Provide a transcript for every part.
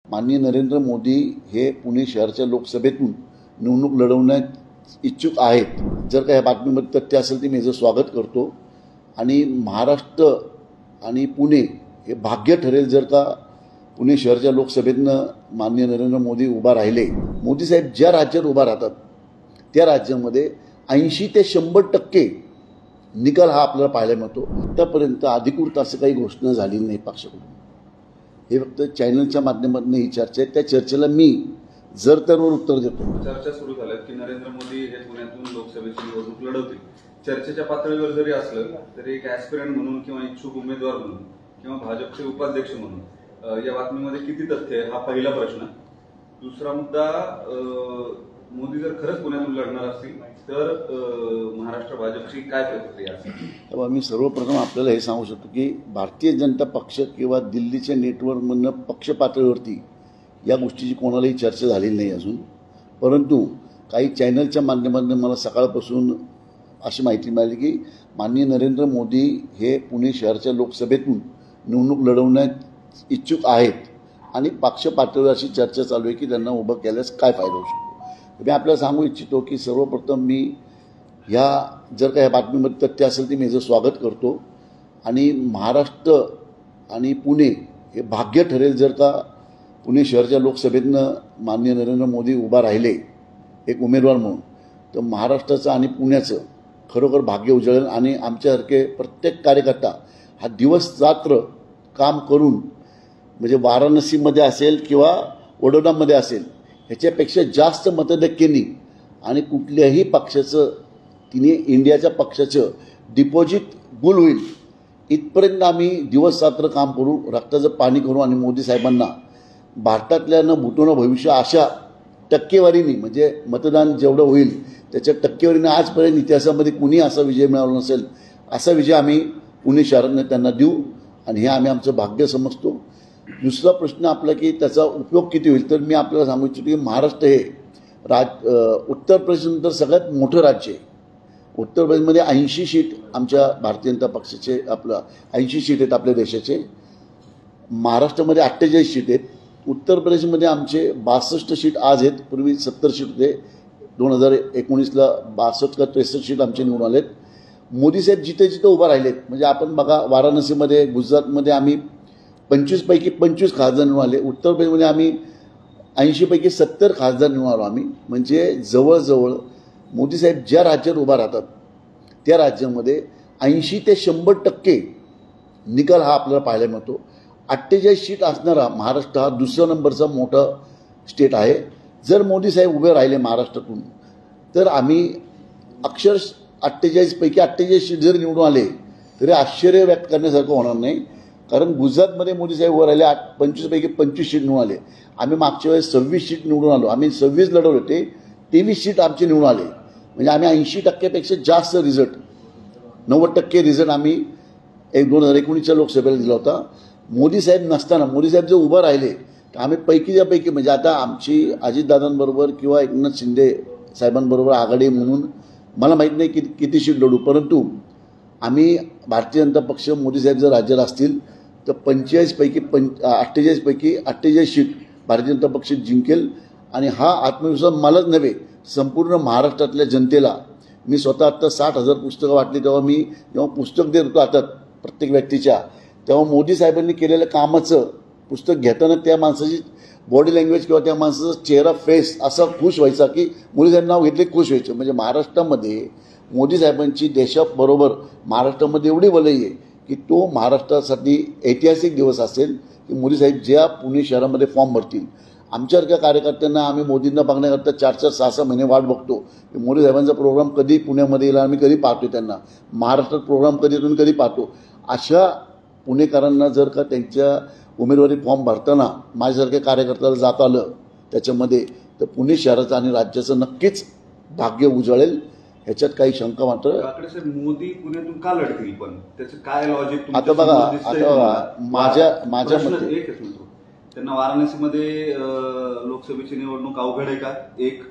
माननीय नरेंद्र मोदी हे पुणे शहराच्या लोकसभेतून निवडणूक लढवण्यात इच्छुक आहेत। जर का या बातमीमध्ये तथ्य असेल तर मी याचं स्वागत करतो आणि महाराष्ट्र आणि पुणे हे भाग्य ठरेल जर का पुणे शहराच्या लोकसभेतनं माननीय नरेंद्र मोदी उभा राहिले। मोदी साहेब ज्या राज्यात उभा राहतात त्या राज्यामध्ये 80 ते 100% निकाल हा आपल्याला पाहायला मिळतो। आतापर्यंत अधिकृत असं काही घोषणा झालेली नाही पक्षाकडून, हे फक्त चॅनलच्या माध्यमातून ही चर्चा आहे। त्या चर्चेला मी जर तरवर उत्तर देतो। चर्चा सुरू झाल्या की नरेंद्र मोदी हे पुण्यातून लोकसभेची निवडणूक लढवतील। चर्चेच्या पातळीवर जरी असलं तरी एक ॲस्पिरंट म्हणून किंवा इच्छुक उमेदवार म्हणून किंवा भाजपचे उपाध्यक्ष म्हणून या बातमीमध्ये किती तथ्य आहे हा पहिला प्रश्न। दुसरा मुद्दा, मोदी जर खरंच पुण्यातून लढणार असतील तर महाराष्ट्र भाजपची काय प्रतिक्रिया असेल? मी सर्वप्रथम आपल्याला हे सांगू शकतो की भारतीय जनता पक्ष किंवा दिल्लीच्या नेटवर्कमधनं पक्ष पातळीवरती या गोष्टीची कोणालाही चर्चा झालेली नाही अजून, परंतु काही चॅनलच्या माध्यमातून मला सकाळपासून अशी माहिती मिळाली की माननीय नरेंद्र मोदी हे पुणे शहराच्या लोकसभेतून निवडणूक लढवण्यात इच्छुक आहेत आणि पक्ष पातळीवर अशी चर्चा चालू आहे की त्यांना उभं केल्यास काय फायदा होऊ शकतो। मी आपल्याला सांगू इच्छितो की सर्वप्रथम मी जर का या बातमीमध्ये तथ्य असेल तर मी याचं स्वागत करतो आणि महाराष्ट्र आणि पुणे हे भाग्य ठरेल जर का पुणे शहराच्या लोकसभेतनं माननीय नरेंद्र मोदी उभा राहिले एक उमेदवार म्हणून, तर महाराष्ट्राचं आणि पुण्याचं खरोखर भाग्य उजळेल आणि आमच्यासारखे प्रत्येक कार्यकर्ता हा दिवस रात्र काम करून म्हणजे वाराणसीमध्ये असेल किंवा वडोदरामध्ये असेल ह्याच्यापेक्षा जास्त मतधक्क्यांनी आणि कुठल्याही पक्षाचं तिने इंडियाच्या पक्षाचं डिपॉझिट गुल होईल इथपर्यंत आम्ही दिवस रात्र काम करू, रक्ताचं पाणी करू आणि मोदी साहेबांना भारतातल्या न भूतोन भविष्य अशा टक्केवारीने म्हणजे मतदान जेवढं होईल त्याच्या टक्केवारीने आजपर्यंत इतिहासामध्ये कुणी असा विजय मिळवला नसेल असा विजय आम्ही पुणे शहराने त्यांना देऊ आणि हे आम्ही आमचं भाग्य समजतो। दुसरा प्रश्न आपला की त्याचा उपयोग किती होईल, तर मी आपल्याला सांगू इच्छितो की महाराष्ट्र हे उत्तर प्रदेशनंतर सगळ्यात मोठं राज्य आहे। उत्तर प्रदेशमध्ये 80 सीट आमच्या भारतीय जनता पक्षाचे 80 सीट आहेत आपल्या देशाचे, महाराष्ट्रामध्ये 48 सीट आहेत, उत्तर प्रदेशमध्ये आमचे 62 सीट आज आहेत, पूर्वी 70 सीट होते, 2019ला 62 का 63 सीट आमचे निवडून आलेत। मोदी साहेब जिथे जिथे उभा राहिलेत म्हणजे आपण बघा वाराणसीमध्ये गुजरातमध्ये आम्ही 25 पैकी 25 खासदार निवडून आले, उत्तर प्रदेशमध्ये आम्ही 80 पैकी 70 खासदार निवडून आलो आम्ही। म्हणजे जवळजवळ मोदी साहेब ज्या राज्यात उभा राहतात त्या राज्यामध्ये 80 ते 100% निकाल हा आपल्याला पाहायला मिळतो। 48 सीट असणारा महाराष्ट्र हा दुसऱ्या नंबरचा मोठा स्टेट आहे। जर मोदी साहेब उभे राहिले महाराष्ट्रातून तर आम्ही अक्षरशः 48 पैकी 48 सीट जर निवडून आले तरी आश्चर्य व्यक्त करण्यासारखं होणार नाही, कारण गुजरातमध्ये मोदी साहेब उभे राहिले 25 पैकी 25 सीट निवडून आले, आम्ही मागच्या वेळेस 26 सीट निवडून आलो, आम्ही 26 लढवले होते, 23 सीट आमचे निवडून आले, म्हणजे आम्ही 80% जास्त रिझल्ट 90% रिझल्ट आम्ही 2019च्या लोकसभेला दिला होता। मोदी साहेब नसताना मोदी साहेब जर उभं राहिले तर आम्ही पैकीच्या पैकी म्हणजे आता आमची अजितदादांबरोबर किंवा एकनाथ शिंदे साहेबांबरोबर आघाडी म्हणून मला माहीत नाही की किती सीट लढू, परंतु आम्ही भारतीय जनता पक्ष मोदी साहेब जर राज्यात असतील तर 48 पैकी 48 सीट भारतीय जनता पक्ष जिंकेल आणि हा आत्मविश्वास मलाच नव्हे संपूर्ण महाराष्ट्रातल्या जनतेला। मी स्वतः आत्ता 60,000 पुस्तकं वाटली तेव्हा मी जेव्हा पुस्तक देत होतो आता प्रत्येक व्यक्तीच्या, तेव्हा मोदी साहेबांनी केलेल्या कामाचं पुस्तक घेताना त्या माणसाची बॉडी लँग्वेज किंवा त्या माणसाचा चेहरा फेस असा खुश व्हायचा की मोदी साहेब नाव घेतले खुश व्हायचे। म्हणजे महाराष्ट्रामध्ये मोदी साहेबांची देशाबरोबर महाराष्ट्रामध्ये एवढी वलय आहे की तो महाराष्ट्रासाठी ऐतिहासिक दिवस असेल की मोदी साहेब ज्या पुणे शहरामध्ये फॉर्म भरतील। आमच्यासारख्या कार्यकर्त्यांना आम्ही मोदींना बघण्याकरता 4-4, 6-6 महिने वाट बघतो की मोदी साहेबांचा प्रोग्राम कधी पुण्यामध्ये येईल, आम्ही कधी पाहतो त्यांना, महाराष्ट्रात प्रोग्राम कधी येतो कधी पाहतो। अशा पुणेकरांना जर का त्यांच्या उमेदवारी फॉर्म भरताना माझ्यासारख्या कार्यकर्त्याला जात आलं त्याच्यामध्ये तर पुणे शहराचं आणि राज्याचं नक्कीच भाग्य उजळेल, ह्याच्यात काही शंका मात्र। मोदी पुण्यातून का लढतील पण त्याचं काय लॉजिक? आता बघा माझ्या मते त्यांना वाराणसीमध्ये लोकसभेची निवडणूक अवघड आहे का? एक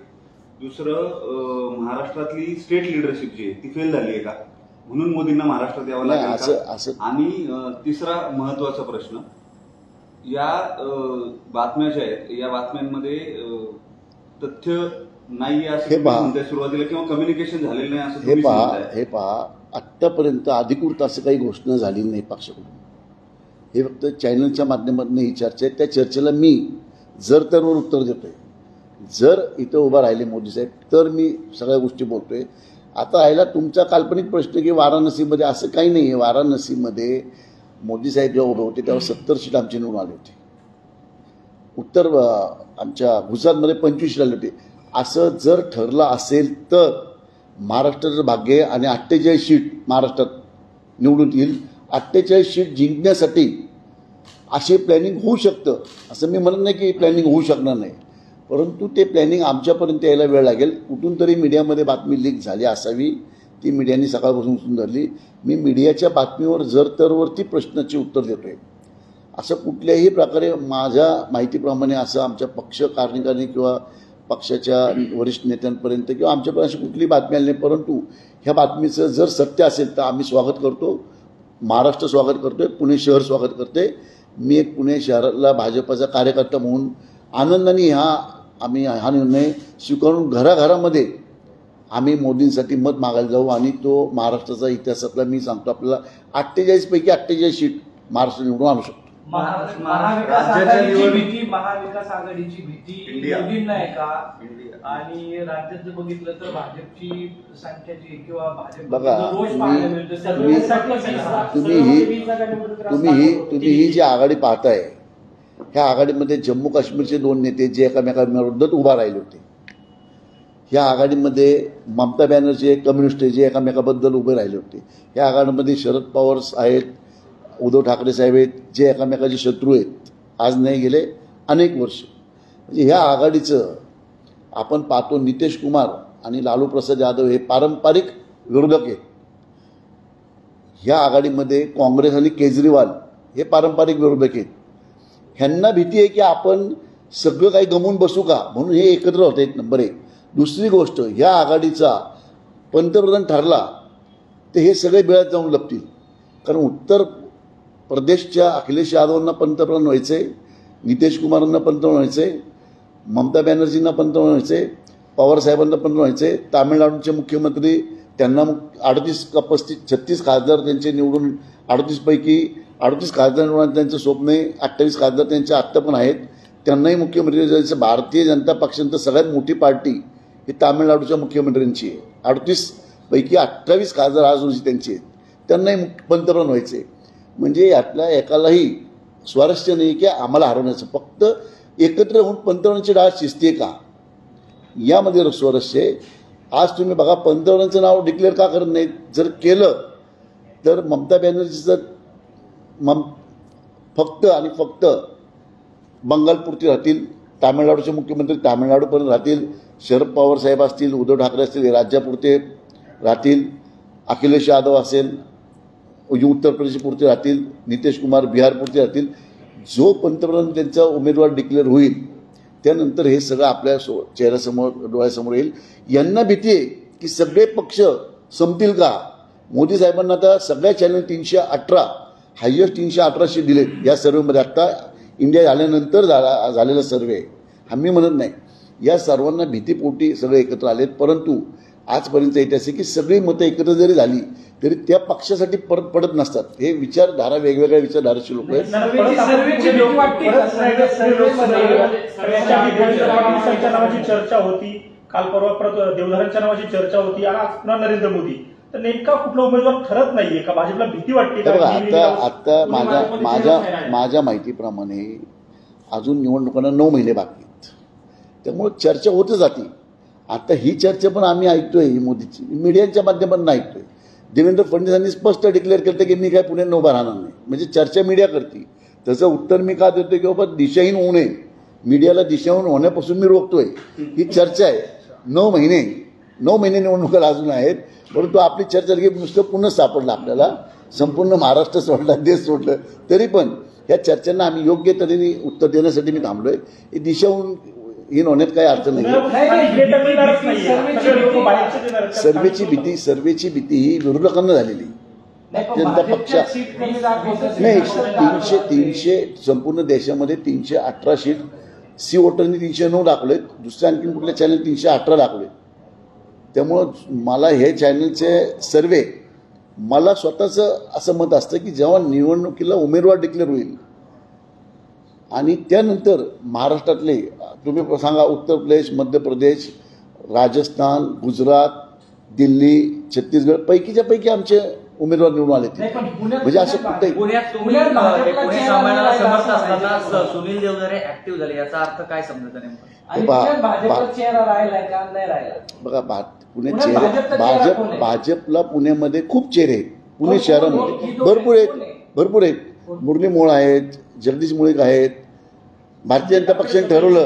दुसरं, महाराष्ट्रातली स्टेट लिडरशिप जी आहे ती फेल झाली आहे का म्हणून मोदींना महाराष्ट्रात यावं लागेल? आणि तिसरा महत्वाचा प्रश्न, या बातम्या ज्या आहेत या बातम्यांमध्ये तथ्य नाही असं तुम्ही म्हणताय सुरुवातीला, किंवा कम्युनिकेशन झालेलं नाही असं तुम्ही म्हणताय. हे पहा आत्तापर्यंत अधिकृत असं काही घोषणा झालेली नाही पक्षाकडून. हे फक्त चॅनलच्या माध्यमातून ही चर्चा आहे. त्या चर्चेला मी जर तरवर उत्तर देतोय. जर इथं उभा राहिले मोदी साहेब तर मी सगळ्या गोष्टी बोलतोय. आता राहिला तुमचा काल्पनिक प्रश्न की वाराणसीमध्ये, असं काही नाही आहे. वाराणसीमध्ये मोदी साहेब जेव्हा उभे होते तेव्हा 70 सीट आमचे निवडून आले होते. उत्तर आमच्या गुजरातमध्ये 25 सीट आले होते. असं जर ठरलं असेल तर महाराष्ट्राचं भाग्य आणि 48 सीट महाराष्ट्रात निवडून येईल. 48 सीट जिंकण्यासाठी असे प्लॅनिंग होऊ शकतं, असं मी म्हणत नाही की प्लॅनिंग होऊ शकणार नाही, परंतु ते प्लॅनिंग आमच्यापर्यंत यायला वेळ लागेल. कुठून तरी मीडियामध्ये बातमी लीक झाली असावी, ती मीडियाने सकाळपासून उचलून धरली. मी मीडियाच्या बातमीवर जर तरवरती प्रश्नाचे उत्तर देतोय. असं कुठल्याही प्रकारे माझ्या माहितीप्रमाणे असं आमच्या पक्ष कार्यकारिणी किंवा पक्षाच्या वरिष्ठ नेत्यांपर्यंत किंवा आमच्यापर्यंत अशी कुठली बातमी आली नाही. परंतु ह्या बातमीचं जर सत्य असेल तर आम्ही स्वागत करतो. महाराष्ट्र स्वागत करतोय, पुणे शहर स्वागत करते. मी एक पुणे शहराला भाजपचा कार्यकर्ता म्हणून आनंदाने आम्ही हा निर्णय स्वीकारून घराघरामध्ये आम्ही मोदींसाठी मत मागायला जाऊ आणि तो महाराष्ट्राचा इतिहासातला मी सांगतो आपल्याला 48 पैकी 48 सीट महाराष्ट्र निवडून आणू शकतो. महाविकास आघाडीची भीती मोदींना आहे का? आणि राज्यात जर बघितलं तर भाजपची संख्या जी किंवा भाजप तुम्ही ही जी आघाडी पाहताय, ह्या आघाडीमध्ये जम्मू काश्मीरचे 2 नेते जे एकामेकांविरोधात उभा राहिले होते. ह्या आघाडीमध्ये ममता बॅनर्जी कम्युनिस्ट जे एकामेकाबद्दल उभे राहिले होते. ह्या आघाडीमध्ये शरद पवार आहेत, उद्धव ठाकरे साहेब आहेत, जे एकामेकाचे शत्रू आहेत. आज नाही गेले अनेक वर्ष. म्हणजे ह्या आघाडीचं आपण पाहतो नितीश कुमार आणि लालू प्रसाद यादव हे पारंपरिक विरोधक आहेत. ह्या आघाडीमध्ये काँग्रेस आणि केजरीवाल हे पारंपरिक विरोधक आहेत. ह्यांना भीती आहे की आपण सगळं काही गमवून बसू का, म्हणून हे एकत्र होते. एक नंबर 1. दुसरी गोष्ट, ह्या आघाडीचा पंतप्रधान ठरला तर हे सगळे बिळात जाऊन लपतील. कारण उत्तर प्रदेशच्या अखिलेश यादवांना पंतप्रधान व्हायचे, नितीश कुमारांना पंतप्रधान व्हायचे, ममता बॅनर्जींना पंतप्रधान व्हायचे, पवार साहेबांना पंतप्रधान व्हायचे, तामिळनाडूचे मुख्यमंत्री त्यांना 38 का 36 खासदार त्यांचे निवडून 38 पैकी 38 खासदार निवडून त्यांचं स्वप्न आहे. 28 खासदार त्यांचे आत्ता पण आहेत, त्यांनाही मुख्यमंत्री जायचं. भारतीय जनता पक्षांतर सगळ्यात मोठी पार्टी ही तामिळनाडूच्या मुख्यमंत्र्यांची आहे. 38 पैकी 28 खासदार आज रोजी त्यांचे आहेत, त्यांनाही पंतप्रधान व्हायचे. म्हणजे यातल्या एकालाही स्वारस्य नाही की आम्हाला हरवण्याचं, फक्त एकत्र होऊन पंतप्रधानांची डाळ शिजते का यामध्ये स्वारस्य आहे. आज तुम्ही बघा पंतप्रधानांचं नाव डिक्लेअर का करत नाहीत. जर केलं तर ममता बॅनर्जीचं फक्त आणि फक्त बंगालपुरती राहतील, तामिळनाडूचे मुख्यमंत्री तामिळनाडूपर्यंत राहतील, शरद पवार साहेब असतील, उद्धव ठाकरे असतील राज्यापुरते राहतील, अखिलेश यादव असेल उत्तर प्रदेशपुरते राहतील, नितीश कुमार बिहारपुरते राहतील. जो पंतप्रधान त्यांचा उमेदवार डिक्लेअर होईल त्यानंतर हे सगळं आपल्या चेहऱ्यासमोर डोळ्यासमोर येईल. यांना भीती आहे की सगळे पक्ष संपतील का. मोदी साहेबांना आता सगळ्या चॅनल 318 हायएस्ट 318 दिलेत या सर्वेमध्ये. आत्ता इंडिया झाल्यानंतर झालेला सर्वे आम्ही म्हणत नाही. या सर्वांना भीतीपोटी सगळे एकत्र आलेत. परंतु आजपर्यंत ऐतिहासिक की सगळी मतं एकत्र जरी झाली तरी त्या पक्षासाठी परत पडत नसतात. हे विचारधारा वेगवेगळ्या विचारधाराचे लोक आहेत. नावाची चर्चा होती, काल परवा परत देवधरांच्या नावाची चर्चा होती आणि आज पुन्हा नरेंद्र मोदी. तर नेमका कुठला उमेदवार ठरत नाहीये का, भाजपला भीती वाटते का? आता माझ्या माहितीप्रमाणे अजून निवडणुकांना 9 महिने बाकी आहेत, त्यामुळे चर्चा होत जाते. आता ही चर्चा पण आम्ही ऐकतोय, मोदीची मीडियाच्या माध्यमातून ऐकतोय. देवेंद्र फडणवीसांनी स्पष्ट डिक्लेअर केलं की मी काय पुण्यात उभा राहणार नाही. म्हणजे चर्चा मीडिया करते. त्याचं उत्तर मी का देतोय की बाबा दिशाहीन होऊ नये, मीडियाला दिशाहीन होण्यापासून मी रोखतोय. ही चर्चा आहे. 9 महिने निवडणुका अजून आहेत. परंतु आपली चर्चा की नुसतं पुन्हा सापडलं आपल्याला, संपूर्ण महाराष्ट्र सोडला, देश सोडलं, तरी पण ह्या चर्चांना आम्ही योग्य तऱ्हेने उत्तर देण्यासाठी मी थांबलोय. ही दिशाहून ही होण्यात काही अर्थ नाही. सर्वेची भीती ही विरोधकांना झालेली. जनता पक्ष नाही 300 संपूर्ण देशामध्ये 318 सीट सी वोटरनी 309 दाखवले, दुसऱ्या आणखी कुठल्या चॅनल 318 दाखवले. त्यामुळं मला हे चॅनलचे सर्वे मला स्वतःचं असं मत असतं की जेव्हा निवडणुकीला उमेदवार डिक्लेअर होईल आणि त्यानंतर महाराष्ट्रातले तुम्ही सांगा उत्तर प्रदेश, मध्य प्रदेश, राजस्थान, गुजरात, दिल्ली, छत्तीसगड पैकीच्या पैकी आमचे उमेदवार निवडून आले ते. म्हणजे असं कुठे पुणे संमेलनाला समर्थ असताना सुनील देवधरे ऍक्टिव्ह झाले, याचा अर्थ काय समजतं नेमकं? बघा पुणे चेहरे भाजपला पुण्यामध्ये खूप चेहरे आहेत. पुणे शहरामध्ये भरपूर आहेत. मुरली मोळ आहेत, जगदीश मुळीक आहेत. भारतीय जनता पक्षाने ठरवलं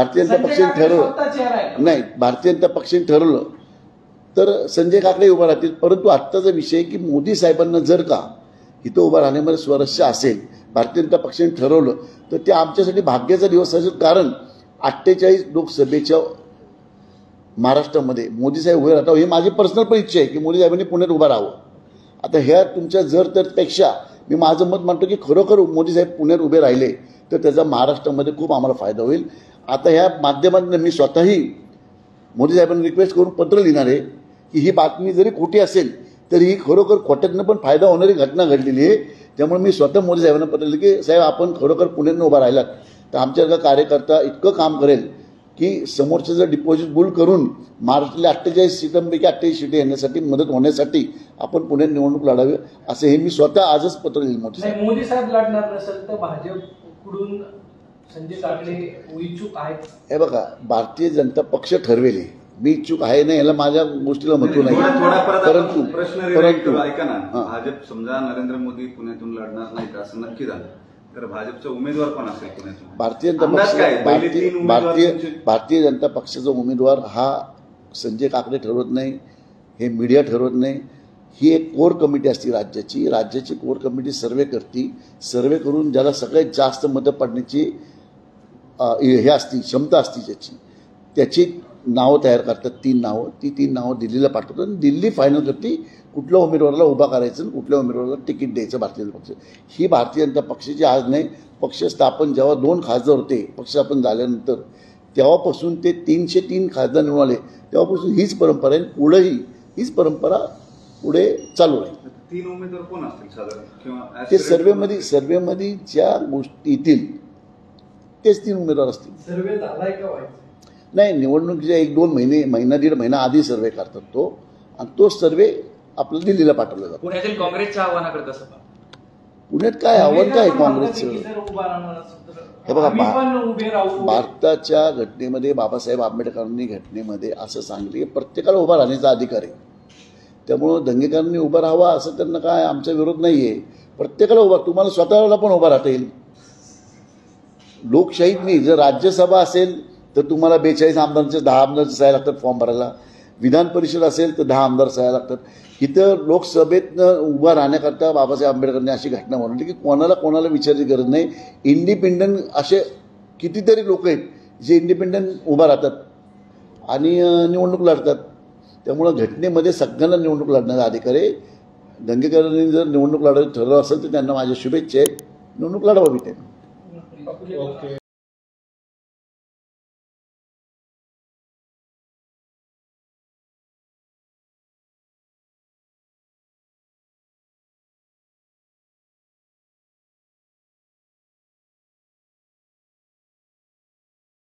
भारतीय जनता पक्षाने ठरवलं तर संजय काकडे उभा राहतील. परंतु आत्ताचा विषय की मोदी साहेबांना जर का इथं उभा राहण्यामध्ये स्वारस्य असेल, भारतीय जनता पक्षाने ठरवलं तर ते आमच्यासाठी भाग्याचा दिवस असेल. कारण 48 लोकसभेच्या महाराष्ट्रामध्ये मोदी साहेब उभे राहतात. ही माझी पर्सनल पण इच्छा आहे की मोदी साहेबांनी पुण्यात उभं राहावं. आता ह्या तुमच्या जर तर पेक्षा मी माझं मत मांडतो की खरोखर मोदी साहेब पुण्यात उभे राहिले तर त्याचा महाराष्ट्रामध्ये खूप आम्हाला फायदा होईल. आता ह्या माध्यमातून मी स्वतःही मोदी साहेबांना रिक्वेस्ट करून पत्र लिहिणार आहे की ही बातमी जरी खोटी असेल तरी ही खरोखर खोट्यातनं पण फायदा होणारी घटना घडलेली आहे. त्यामुळे मी स्वतः मोदी साहेबांना पत्र लिहिलं की साहेब आपण खरोखर पुण्यानं उभा राहिलात तर आमच्या कार्यकर्ता इतकं काम करेल की समोरच्याचं डिपॉझिट बुल करून महाराष्ट्रातल्या 48 सीटांपैकी 48 सीटी येण्यासाठी मदत होण्यासाठी आपण पुण्यात निवडणूक लढावी असं हे मी स्वतः आजच पत्र लिहिलं. मोदी साहेब लढणार नसेल तर भाजपकडून संजय काकडे इच्छुक आहेत. हे बघा भारतीय जनता पक्ष ठरवेल, मी इच्छुक आहे ना याला माझ्या गोष्टीला महत्व नाही. परंतु प्रश्न ऐका ना, भाजप समजा नरेंद्र मोदी पुण्यातून लढणार नाही का असं नक्की झालं तर भाजपचा उमेदवार कोण असेल पुण्यातून? भारतीय जनता पक्षाचा उमेदवार हा संजय काकडे ठरवत नाही, हे मीडिया ठरवत नाही. ही एक कोर कमिटी असते राज्याची कोर कमिटी सर्वे करते. सर्वे करून ज्याला सगळ्यात जास्त मतं पडण्याची हे असती क्षमता असती त्याची नावं तयार करतात. 3 नावं, ती 3 नावं दिल्लीला पाठवतात आणि दिल्ली फायनल करते कुठल्या उमेदवाराला उभा करायचं आणि कुठल्या उमेदवाराला तिकीट द्यायचं. भारतीय जनता पक्ष ही भारतीय जनता पक्षाची आज नाही, पक्ष स्थापन जेव्हा 2 खासदार होते पक्ष स्थापन झाल्यानंतर तेव्हापासून ते 303 खासदार निवडून आले तेव्हापासून हीच परंपरा आहे. पुढेही हीच परंपरा पुढे चालू राहील. 3 उमेदवार कोण असतील साधारण किंवा ते सर्वेमध्ये ज्या गोष्टी येतील तेच 3 उमेदवार असतील. सर्वे झालाय का व्हायचं नाही, निवडणुकीच्या 1-2 महिना 1.5 महिना आधी सर्वे करतात तो, आणि तो सर्वे आपल्याला दिल्लीला पाठवला जातो. पुण्यातील काँग्रेसच्या आव्हानाकडे कसं? पुण्यात काय आव्हान काय काँग्रेसचं? हे बघा भारताच्या घटनेमध्ये बाबासाहेब आंबेडकरांनी घटनेमध्ये असं सांगितलं की प्रत्येकाला उभा राहण्याचा अधिकार आहे. त्यामुळं दंगेकरांनी उभं राहावं असं त्यांना काय आमचा विरोध नाही आहे. प्रत्येकाला उभा, तुम्हाला स्वतःला पण उभा राहता येईल. लोकशाहीत नाही, जर राज्यसभा असेल तर तुम्हाला 42 आमदारांचे 10 आमदारांचे सह्या लागतात फॉर्म भरायला. विधान परिषद असेल तर 10 आमदार सह्या लागतात. इथं लोकसभेतनं उभा राहण्याकरता बाबासाहेब आंबेडकरांनी अशी घटना बनवली की कोणाला विचारायची गरज नाही. इंडिपेंडंट असे कितीतरी लोक आहेत जे इंडिपेंडंट उभा राहतात आणि निवडणूक लढतात. त्यामुळं घटनेमध्ये सगळ्यांना निवडणूक लढण्याचा अधिकार आहे. दंगेकरांनी जर निवडणूक लढायचं ठरवलं असेल तर त्यांना माझ्या शुभेच्छा आहेत. निवडणूक लढवावी त्यांनी.